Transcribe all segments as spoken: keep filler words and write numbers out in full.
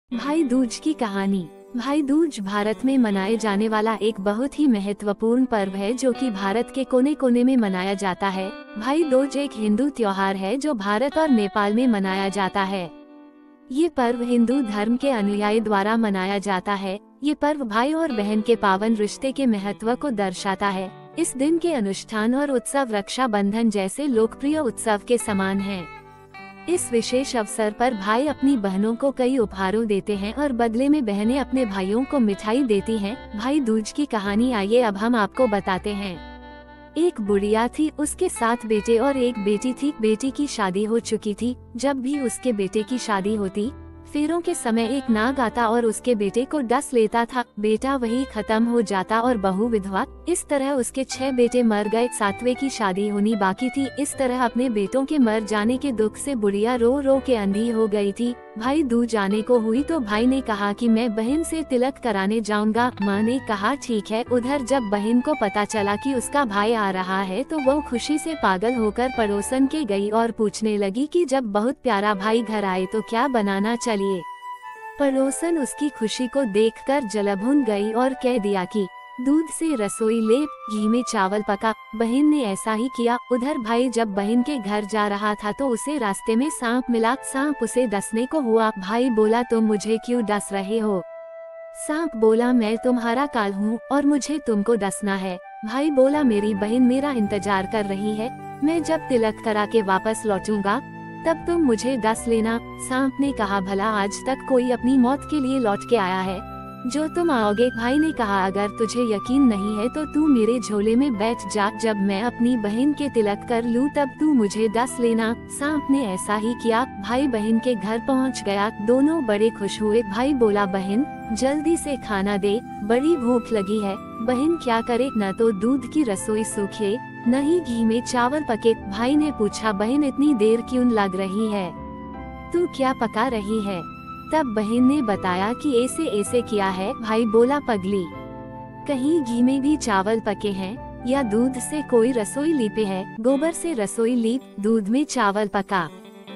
भाई दूज की कहानी। भाई दूज भारत में मनाए जाने वाला एक बहुत ही महत्वपूर्ण पर्व है जो कि भारत के कोने कोने में मनाया जाता है। भाई दूज एक हिंदू त्योहार है जो भारत और नेपाल में मनाया जाता है। ये पर्व हिंदू धर्म के अनुयायी द्वारा मनाया जाता है। ये पर्व भाई और बहन के पावन रिश्ते के महत्व को दर्शाता है। इस दिन के अनुष्ठान और उत्सव रक्षा बंधन जैसे लोकप्रिय उत्सव के समान हैं। इस विशेष अवसर पर भाई अपनी बहनों को कई उपहारों देते हैं और बदले में बहनें अपने भाइयों को मिठाई देती हैं। भाई दूज की कहानी आइए अब हम आपको बताते हैं। एक बुढ़िया थी, उसके सात बेटे और एक बेटी थी। बेटी की शादी हो चुकी थी। जब भी उसके बेटे की शादी होती, फेरों के समय एक नाग आता और उसके बेटे को डस लेता था। बेटा वही खत्म हो जाता और बहू विधवा। इस तरह उसके छह बेटे मर गए। सातवें की शादी होनी बाकी थी। इस तरह अपने बेटों के मर जाने के दुख से बुढ़िया रो रो के अंधी हो गई थी। भाई दूज आने को हुई तो भाई ने कहा कि मैं बहन से तिलक कराने जाऊंगा। माँ ने कहा ठीक है। उधर जब बहन को पता चला कि उसका भाई आ रहा है तो वो खुशी से पागल होकर पड़ोसन के गई और पूछने लगी कि जब बहुत प्यारा भाई घर आए तो क्या बनाना चलिए। पड़ोसन उसकी खुशी को देखकर जलभुन गई और कह दिया कि दूध से रसोई ले, घी में चावल पका। बहन ने ऐसा ही किया। उधर भाई जब बहन के घर जा रहा था तो उसे रास्ते में सांप मिला। सांप उसे डसने को हुआ। भाई बोला तुम मुझे क्यों डस रहे हो? सांप बोला मैं तुम्हारा काल हूँ और मुझे तुमको डसना है। भाई बोला मेरी बहन मेरा इंतजार कर रही है, मैं जब तिलक करा के वापस लौटूंगा तब तुम मुझे डस लेना। सांप ने कहा भला आज तक कोई अपनी मौत के लिए लौट के आया है जो तुम आओगे? भाई ने कहा अगर तुझे यकीन नहीं है तो तू मेरे झोले में बैठ जा, जब मैं अपनी बहन के तिलक कर लूँ तब तू मुझे डस लेना। सांप ने ऐसा ही किया। भाई बहन के घर पहुँच गया। दोनों बड़े खुश हुए। भाई बोला बहन जल्दी से खाना दे, बड़ी भूख लगी है। बहन क्या करे, न तो दूध की रसोई सूखे न ही घी में चावल पके। भाई ने पूछा बहन इतनी देर क्यों लग रही है, तू क्या पका रही है? तब बहन ने बताया कि ऐसे ऐसे किया है। भाई बोला पगली, कहीं घी में भी चावल पके हैं या दूध से कोई रसोई लीपे है? गोबर से रसोई लीप, दूध में चावल पका।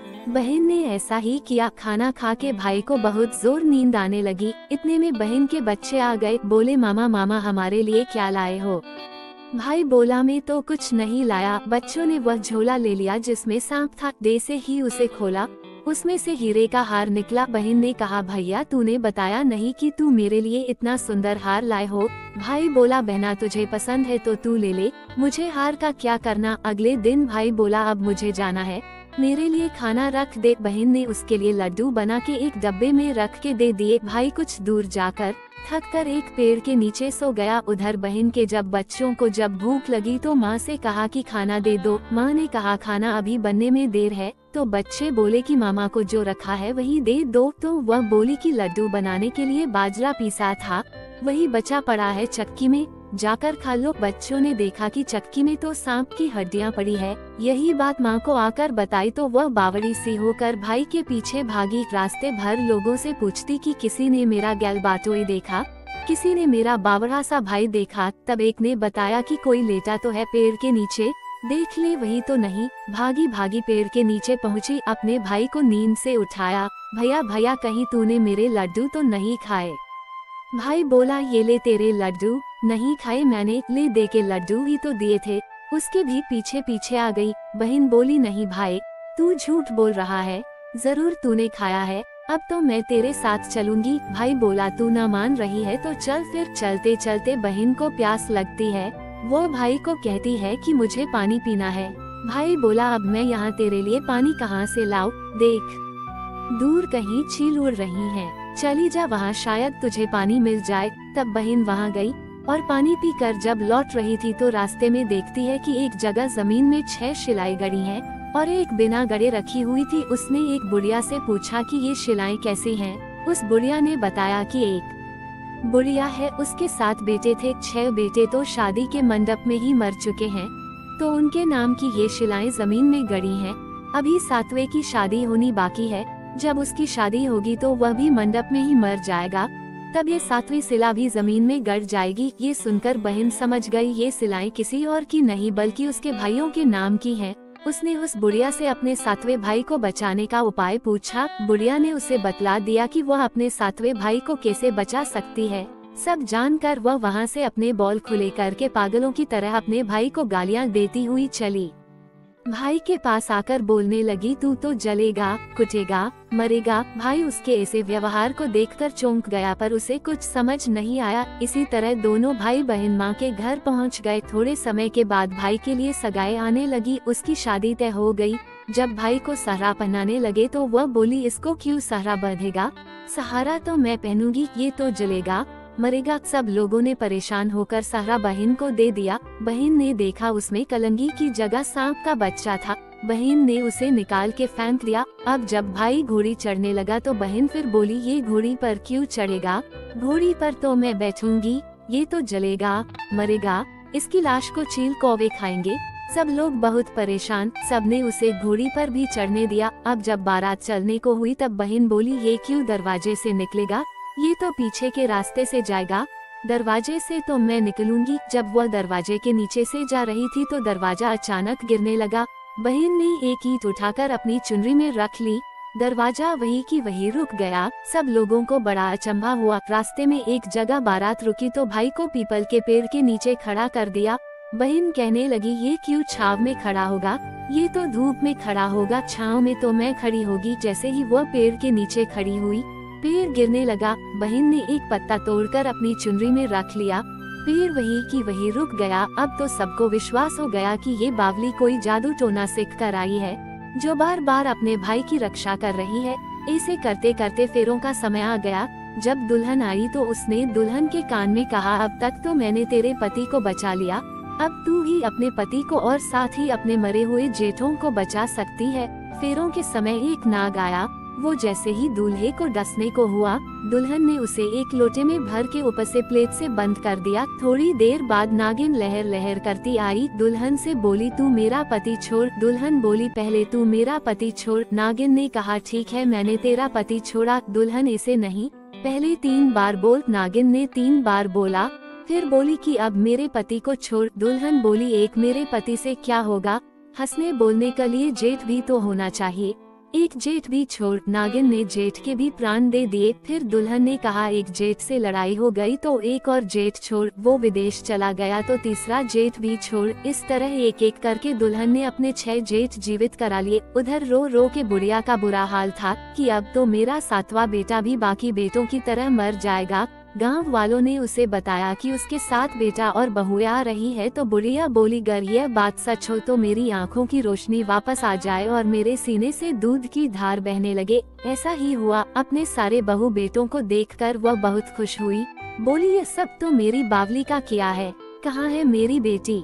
बहन ने ऐसा ही किया। खाना खा के भाई को बहुत जोर नींद आने लगी। इतने में बहन के बच्चे आ गए। बोले मामा मामा हमारे लिए क्या लाए हो? भाई बोला मैं तो कुछ नहीं लाया। बच्चों ने वह झोला ले लिया जिसमें सांप था। दे से ही उसे खोला, उसमें से हीरे का हार निकला। बहन ने कहा भैया तूने बताया नहीं कि तू मेरे लिए इतना सुंदर हार लाए हो। भाई बोला बहना तुझे पसंद है तो तू ले ले, मुझे हार का क्या करना। अगले दिन भाई बोला अब मुझे जाना है, मेरे लिए खाना रख दे। बहन ने उसके लिए लड्डू बना के एक डब्बे में रख के दे दिए। भाई कुछ दूर जाकर थक कर एक पेड़ के नीचे सो गया। उधर बहन के जब बच्चों को जब भूख लगी तो माँ से कहा कि खाना दे दो। माँ ने कहा खाना अभी बनने में देर है। तो बच्चे बोले कि मामा को जो रखा है वही दे दो। तो वह बोली कि लड्डू बनाने के लिए बाजरा पीसा था वही बचा पड़ा है चक्की में, जाकर खा लो। बच्चों ने देखा कि चक्की में तो सांप की हड्डियां पड़ी है। यही बात माँ को आकर बताई तो वह बावड़ी सी होकर भाई के पीछे भागी। रास्ते भर लोगों से पूछती कि किसी ने मेरा गैल बाटोई देखा, किसी ने मेरा बावड़ा सा भाई देखा। तब एक ने बताया कि कोई लेटा तो है पेड़ के नीचे, देख ले वही तो नहीं। भागी भागी पेड़ के नीचे पहुँची, अपने भाई को नींद से उठाया। भैया भैया कहीं तूने मेरे लड्डू तो नहीं खाए? भाई बोला ये ले तेरे लड्डू। नहीं खाए मैंने, ले दे के लड्डू ही तो दिए थे। उसके भी पीछे पीछे आ गई। बहन बोली नहीं भाई तू झूठ बोल रहा है, जरूर तूने खाया है, अब तो मैं तेरे साथ चलूंगी। भाई बोला तू न मान रही है तो चल। फिर चलते चलते बहन को प्यास लगती है। वो भाई को कहती है कि मुझे पानी पीना है। भाई बोला अब मैं यहाँ तेरे लिए पानी कहाँ से लाऊं? देख दूर कहीं चील उड़ रही है, चली जा वहाँ शायद तुझे पानी मिल जाए। तब बहन वहाँ गई और पानी पीकर जब लौट रही थी तो रास्ते में देखती है कि एक जगह जमीन में छह शिलाएं गड़ी हैं और एक बिना गड़े रखी हुई थी। उसने एक बुढ़िया से पूछा कि ये शिलाएं कैसी हैं? उस बुढ़िया ने बताया कि एक बुढ़िया है, उसके सात बेटे थे। छह बेटे तो शादी के मंडप में ही मर चुके हैं तो उनके नाम की ये शिलाएं जमीन में गड़ी हैं। अभी सातवें की शादी होनी बाकी है, जब उसकी शादी होगी तो वह भी मंडप में ही मर जाएगा, तब ये सातवीं शिला भी जमीन में गड़ जाएगी। ये सुनकर बहन समझ गई ये शिलाएं किसी और की नहीं बल्कि उसके भाइयों के नाम की हैं। उसने उस बुढ़िया से अपने सातवें भाई को बचाने का उपाय पूछा। बुढ़िया ने उसे बतला दिया कि वह अपने सातवें भाई को कैसे बचा सकती है। सब जानकर वह वहां से अपने बॉल खुले करके पागलों की तरह अपने भाई को गालियां देती हुई चली। भाई के पास आकर बोलने लगी, तू तो जलेगा, कुटेगा, मरेगा। भाई उसके ऐसे व्यवहार को देखकर चौंक गया, पर उसे कुछ समझ नहीं आया। इसी तरह दोनों भाई बहन माँ के घर पहुँच गए। थोड़े समय के बाद भाई के लिए सगाई आने लगी। उसकी शादी तय हो गई। जब भाई को सहरा पहनाने लगे तो वह बोली, इसको क्यों सहरा बंधेगा? सहारा तो मैं पहनूंगी, ये तो जलेगा, मरेगा। सब लोगों ने परेशान होकर सहरा बहन को दे दिया। बहन ने देखा उसमें कलंगी की जगह सांप का बच्चा था। बहन ने उसे निकाल के फेंक दिया। अब जब भाई घोड़ी चढ़ने लगा तो बहन फिर बोली, ये घोड़ी पर क्यों चढ़ेगा? घोड़ी पर तो मैं बैठूंगी, ये तो जलेगा, मरेगा, इसकी लाश को चील कौवे खाएंगे। सब लोग बहुत परेशान, सबने उसे घोड़ी पर भी चढ़ने दिया। अब जब बारात चलने को हुई तब बहन बोली, ये क्यों दरवाजे से निकलेगा? ये तो पीछे के रास्ते से जाएगा। दरवाजे से तो मैं निकलूंगी। जब वह दरवाजे के नीचे से जा रही थी तो दरवाजा अचानक गिरने लगा। बहन ने एक ईंट उठाकर अपनी चुनरी में रख ली। दरवाजा वही की वही रुक गया। सब लोगों को बड़ा अचंभा हुआ। रास्ते में एक जगह बारात रुकी तो भाई को पीपल के पेड़ के नीचे खड़ा कर दिया। बहन कहने लगी, ये क्यों छाव में खड़ा होगा? ये तो धूप में खड़ा होगा, छाव में तो मैं खड़ी होगी। जैसे ही वह पेड़ के नीचे खड़ी हुई, पेड़ गिरने लगा। बहन ने एक पत्ता तोड़कर अपनी चुनरी में रख लिया। पेड़ वही की वही रुक गया। अब तो सबको विश्वास हो गया कि ये बावली कोई जादू टोना सीख कर आई है, जो बार बार अपने भाई की रक्षा कर रही है। ऐसे करते करते फेरों का समय आ गया। जब दुल्हन आई तो उसने दुल्हन के कान में कहा, अब तक तो मैंने तेरे पति को बचा लिया, अब तू ही अपने पति को और साथ ही अपने मरे हुए जेठों को बचा सकती है। फेरों के समय एक नाग आया। वो जैसे ही दूल्हे को डसने को हुआ, दुल्हन ने उसे एक लोटे में भर के ऊपर से प्लेट से बंद कर दिया। थोड़ी देर बाद नागिन लहर लहर करती आई। दुल्हन से बोली, तू मेरा पति छोड़। दुल्हन बोली, पहले तू मेरा पति छोड़। नागिन ने कहा, ठीक है, मैंने तेरा पति छोड़ा। दुल्हन, इसे नहीं, पहले तीन बार बोल। नागिन ने तीन बार बोला, फिर बोली कि अब मेरे पति को छोड़। दुल्हन बोली, एक मेरे पति से क्या होगा? हंसने बोलने के लिए जेठ भी तो होना चाहिए, एक जेठ भी छोड़। नागिन ने जेठ के भी प्राण दे दिए। फिर दुल्हन ने कहा, एक जेठ से लड़ाई हो गई तो एक और जेठ छोड़। वो विदेश चला गया तो तीसरा जेठ भी छोड़। इस तरह एक एक करके दुल्हन ने अपने छह जेठ जीवित करा लिए। उधर रो रो के बुढ़िया का बुरा हाल था कि अब तो मेरा सातवां बेटा भी बाकी बेटों की तरह मर जाएगा। गांव वालों ने उसे बताया कि उसके साथ बेटा और बहुएं आ रही है तो बुढ़िया बोली, गर यह बात सच हो तो मेरी आंखों की रोशनी वापस आ जाए और मेरे सीने से दूध की धार बहने लगे। ऐसा ही हुआ। अपने सारे बहू बेटों को देखकर वह बहुत खुश हुई। बोली, ये सब तो मेरी बावली का किया है, कहाँ है मेरी बेटी?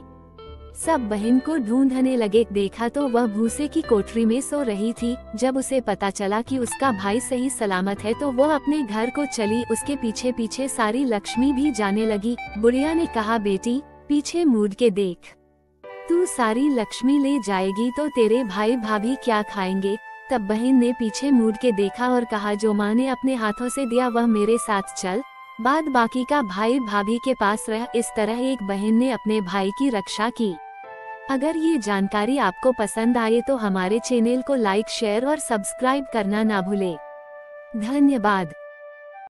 सब बहन को ढूंढने लगे। देखा तो वह भूसे की कोठरी में सो रही थी। जब उसे पता चला कि उसका भाई सही सलामत है तो वह अपने घर को चली। उसके पीछे पीछे सारी लक्ष्मी भी जाने लगी। बुढ़िया ने कहा, बेटी पीछे मुड़ के देख, तू सारी लक्ष्मी ले जाएगी तो तेरे भाई भाभी क्या खाएंगे? तब बहन ने पीछे मुड़ के देखा और कहा, जो माँ ने अपने हाथों से दिया वह मेरे साथ चल, बाद बाकी का भाई भाभी के पास रह। इस तरह एक बहन ने अपने भाई की रक्षा की। अगर ये जानकारी आपको पसंद आए तो हमारे चैनल को लाइक, शेयर और सब्सक्राइब करना ना भूले। धन्यवाद।